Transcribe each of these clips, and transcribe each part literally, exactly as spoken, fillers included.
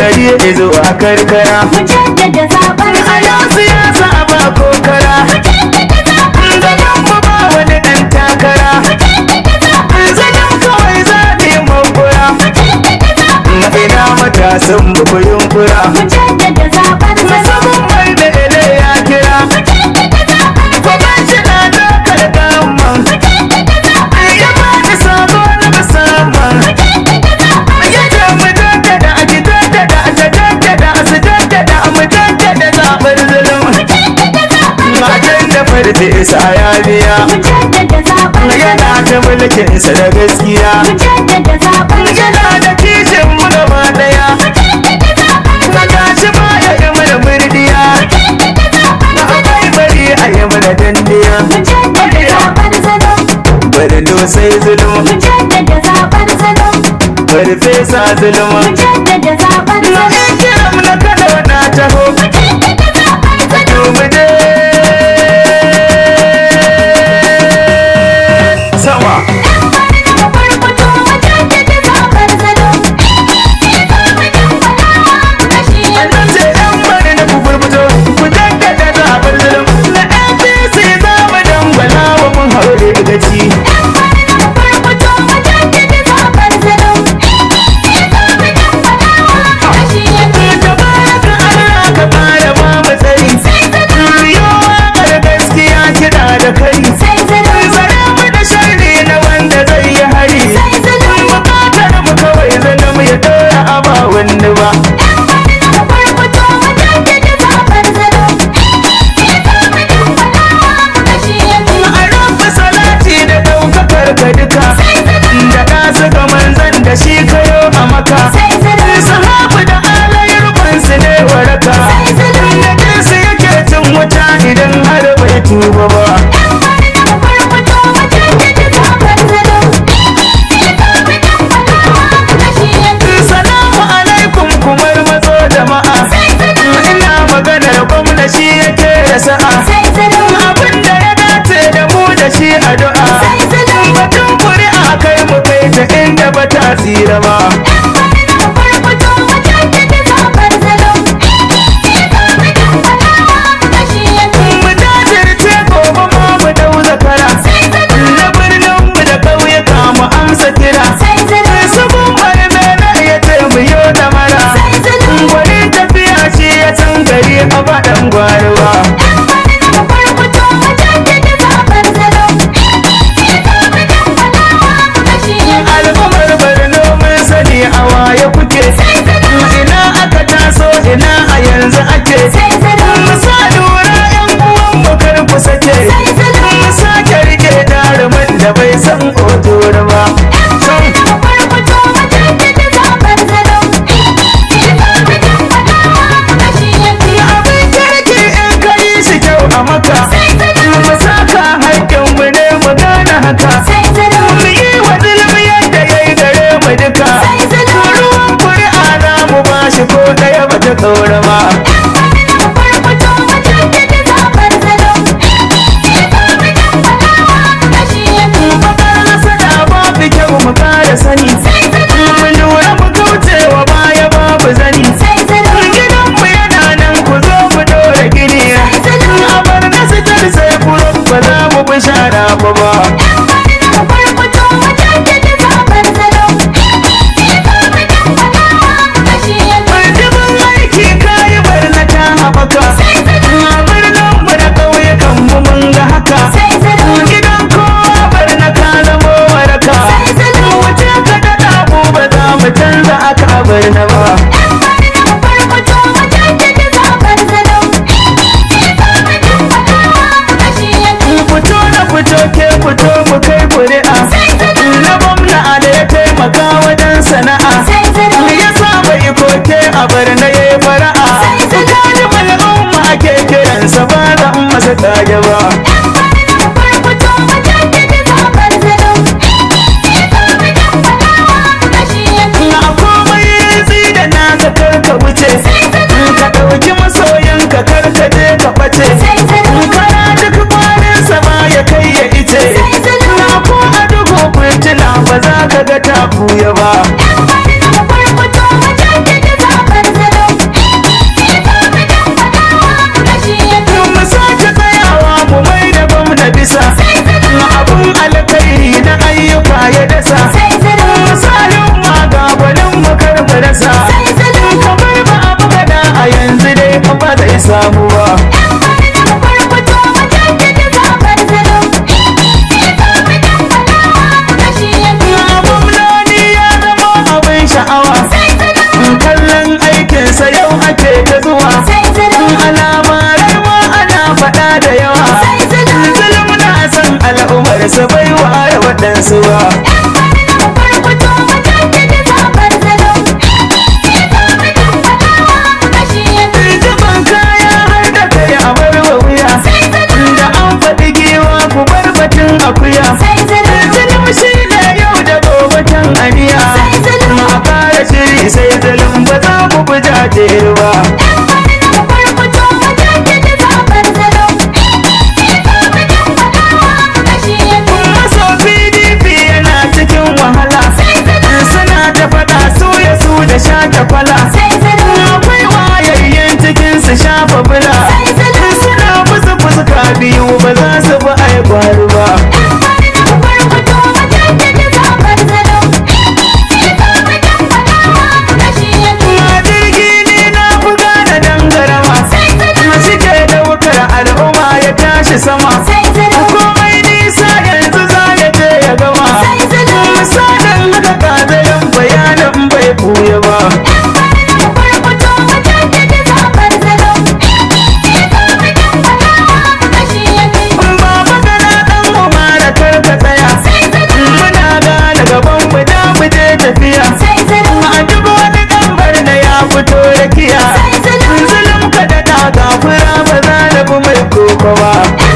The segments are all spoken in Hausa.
gari ya zo a karkara. Mu jaddada zaɓar A yau siyasa ba kokara. Zanen mu ba wani ɗan takara. Zanen kawai zaɓe mambura. Ina matasan buku yunkura. Mu jaddada zaɓar Musamman mai da ele ya kira. Kuma shi na dakar gamman. Ya ba ni sabo na musamman. Ya ce mu jaddada a ki jaddada a ta jaddada a su jaddada a mu jaddada zaɓar zulum. Matan da farce isa ya biya. Mu jaddada zaɓar Yana ta mulkinsa da gaskiya. Mu jaddada zaɓar Yana da kishin mu gaba daya. Na gashi ma ya yi mana murdiya. Na abai bari a yi mana dandiya. Mu jaddada zaɓar zalo Bari sai zulum. Mu jaddada zaɓar zalo Bari fesa zulum. Mu jaddada zaɓar Na zalo in kira mu na kada na taho. Mu jaddada zaɓar zalo Mu je sama. Mu farfato mu jaddada zaɓar zalo Kashi Na ce yan bari na ku furfuto. Ku jaddada zaɓar zulum. Na A P C za mu dangwala wa mun haure gaci. Mu farfato mu jaddada zaɓar zalo Kashi Tabaraka Allah ka fara ba mu tsari. Riyo waƙar gaskiya kiɗa da kai. Sai zalo Tsare mu da sharri na wanda zai yi hari. Sai zalo Bukatar mu kawai zana mu ya ɗora a ba wani ba. Mu farfato mu jaddada zaɓar zalo Kashi A rabu salati da ɗaukakar ka duka. Da ɗasu ga manzan da shi kayo a maka. Sai zalo Sahabu da alayi rukunsu ne waraka. Da jinsu yake cin wuta idan har bai tuba ba. Mu farfato mu jaddada zaɓar zalo Kashi Salamu alaikum kumar mazo jama'a. Ina maganar gwamna shi yake da sa'a. Sai zalo Abin da ya dace da mu da shi addu'a. Batun kuri'a kai mu kai ta inda ba ta tsira ba. Mu farfato mu jaddada zaɓar zalo Kashi Mu jajirce gobe ma mu dau zakara. Na birnin mu da ƙauyuka mu amsa kira. Sai zalo Sabon bari mena ya ce mu yo da mara. Gwani tafiya shi ya san gari a baɗan gwaruwa. Mu farfato mu jaddada zaɓar zalo Kashi Al'ummar Borno mun sani a waye kuke. Ina aka taso ina a yanzu ake. Musa lura yan uwan mu kar ku sake. Mu sake rike jarumin da bai san otoro ba. Mu farfato mu jaddada zaɓar zalo Kashi Abin kirki in ka yi shi kyau a maka. Mu saka haƙƙin mu ne mu gane haka. Mu yi wa zulmi yadda ya yi gare mu duka. Ruwan kuri'a za mu ba shi ko ɗaya ba ta ƙaura ba. Mu farfato mu jaddada zaɓar zalo Kashi Bakar nasara babu kyau mu kara sani. Mu lura mu kauce wa baya babu zani. Gidan mu yana nan ku zo mu dora gini. A bar nasu tar sai kuro ba za mu bi shara ba ba. Mu farfato mu jaddada zaɓar zalo Kashi Dubin aiki kayi barna ta haɓaka. A birnin mu da ƙauyukan mu mun ga haka. Gidan kowa barna ka zamo waraka. Wuce ka daɗa mu ba za mu canza aka barna ba. Mu farfato mu jaddada zaɓar zalo Kashi Fito na fito ke fito mu kai kuri'a. Na gwamna da ya taimaka wajen sana'a. Ya sa bai koke a barna ya yi fara'a. Galibin al'umma ake kiransa ba zan masa tage ba. Mu farfato mu jaddada zaɓar zalo Kashi A komai ake ta zuwa alamarai ma ana faɗa da yawa zulum na san al'umarsa bai ware waɗansu ba jiban kaya har da kai a bar wa wuya da an faɗi giwa ku bar batun akuya zulum shi ne yau da gobe can aniya ma a ƙara shiri sai zulum ba za ku bi jajir ba da shata kwala akwai wayayyen cikin su shafa bula suna musu fuska biyu ba za su bi aibar ba na jirgi ne na buga da dangarama suke da wukar al'umma ya tashi sama komai nisa yanzu za ya je ya gama misalin haka kazayen bayanin bai buya ba baba gana dan umara kar ka tsaya muna gane gaban mu da mu je tafiya a duk wani dambar da ya fito rakiya zulum ka da da gafura ba za na bi mai koko ba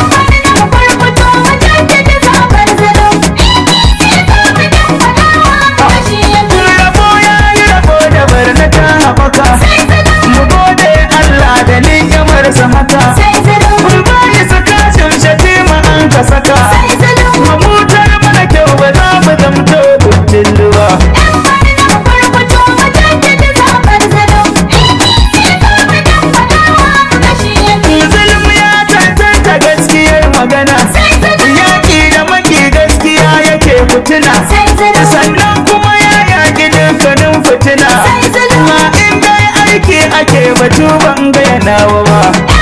mu gode Allah da ni'imarsa haka mun bayi saka shimshati ma an ka saka mu mutar mana kyau ba za mu zamto kuncin ba zulum ya tantanta gaskiyar magana yaƙi da maki gaskiya yake fitina sannan kuma ya yaƙi dukkanin fitina ma in dai aiki ake batu ban ga yanawa ba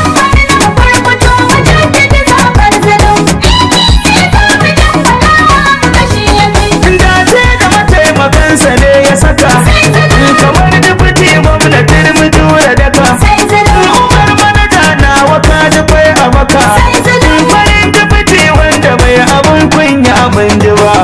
dace da mataimakansa ne ya saka kamar dubuti gwamnatin mutura daga umar manaja na waka dubai a maka farin dubuti wanda bai abin kunya abin ji ba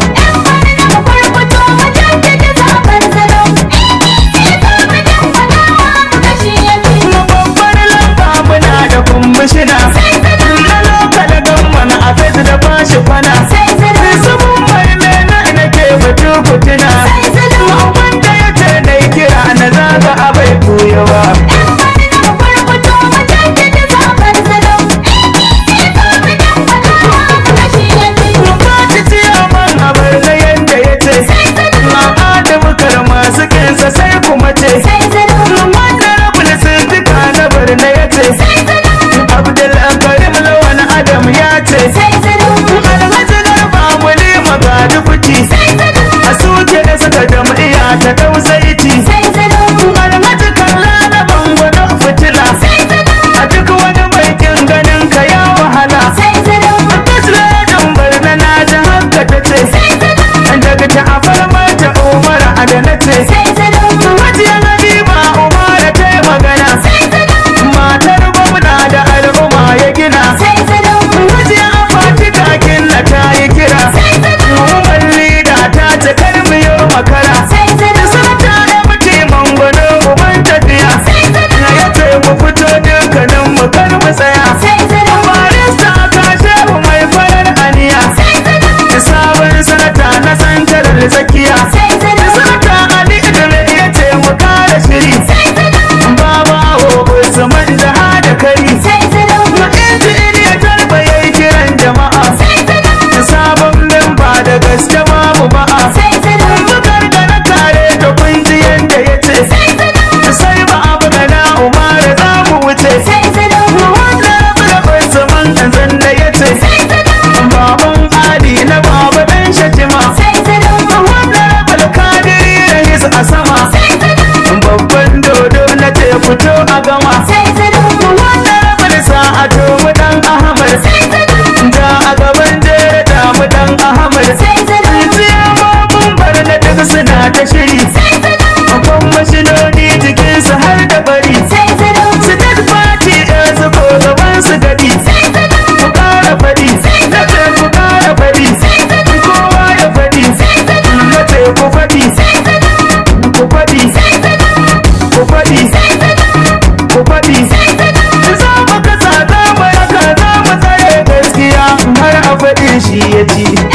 ya ci